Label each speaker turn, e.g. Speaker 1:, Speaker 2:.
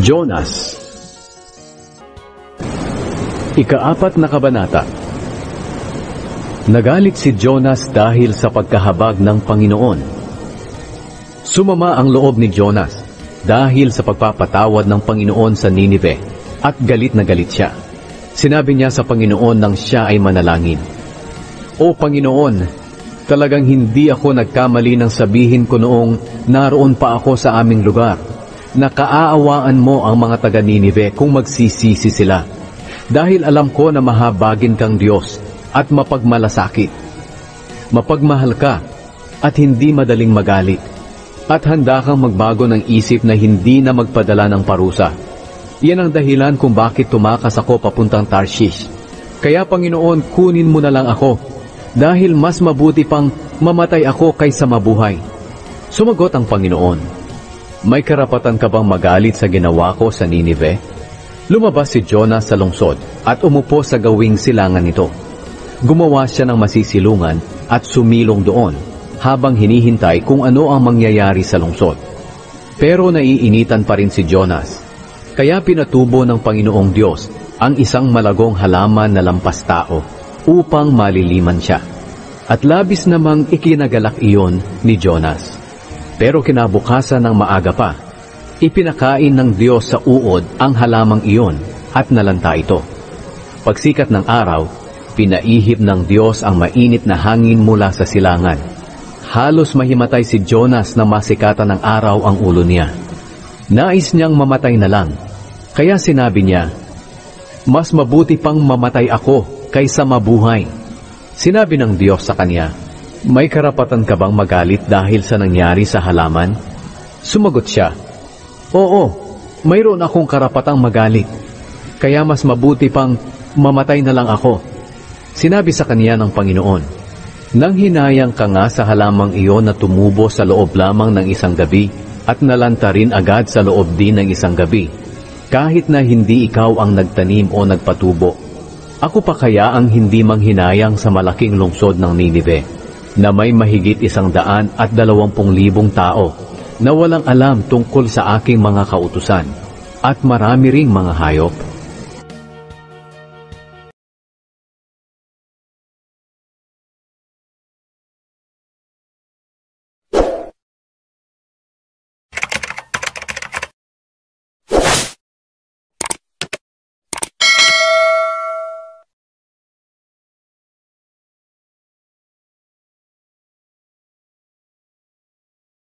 Speaker 1: Jonas. Ika-4 na kabanata. Nagalit si Jonas dahil sa pagkahabag ng Panginoon. Sumama ang loob ni Jonas dahil sa pagpapatawad ng Panginoon sa Ninive at galit na galit siya. Sinabi niya sa Panginoon nang siya ay manalangin, "O Panginoon, talagang hindi ako nagkamali nang sabihin ko noong naroon pa ako sa aming lugar, na kaaawaan mo ang mga taga Ninive kung magsisisi sila. Dahil alam ko na mahabagin kang Diyos at mapagmalasakit. Mapagmahal ka at hindi madaling magalit. At handa kang magbago ng isip na hindi na magpadala ng parusa. Yan ang dahilan kung bakit tumakas ako papuntang Tarshish. Kaya Panginoon, kunin mo na lang ako, dahil mas mabuti pang mamatay ako kaysa mabuhay." Sumagot ang Panginoon, "May karapatan ka bang magalit sa ginawa ko sa Ninive?" Lumabas si Jonas sa lungsod at umupo sa gawing silangan nito. Gumawa siya ng masisilungan at sumilong doon habang hinihintay kung ano ang mangyayari sa lungsod. Pero naiinitan pa rin si Jonas. Kaya pinatubo ng Panginoong Diyos ang isang malagong halaman na lampas tao upang maliliman siya. At labis namang ikinagalak iyon ni Jonas. Pero kinabukasan ng maaga pa, ipinakain ng Diyos sa uod ang halamang iyon at nalanta ito. Pagsikat ng araw, pinaihip ng Diyos ang mainit na hangin mula sa silangan. Halos mahimatay si Jonas na masikatan ng araw ang ulo niya. Nais niyang mamatay na lang, kaya sinabi niya, "Mas mabuti pang mamatay ako kaysa mabuhay." Sinabi ng Diyos sa kanya, "May karapatan ka bang magalit dahil sa nangyari sa halaman?" Sumagot siya, "Oo, mayroon akong karapatang magalit. Kaya mas mabuti pang mamatay na lang ako." Sinabi sa kanya ng Panginoon, "Nang hinayang ka nga sa halamang iyon na tumubo sa loob lamang ng isang gabi at nalanta rin agad sa loob din ng isang gabi, kahit na hindi ikaw ang nagtanim o nagpatubo, ako pa kaya ang hindi manghinayang sa malaking lungsod ng Ninive, na may mahigit 120,000 tao na walang alam tungkol sa aking mga kautusan, at marami ring mga hayop?"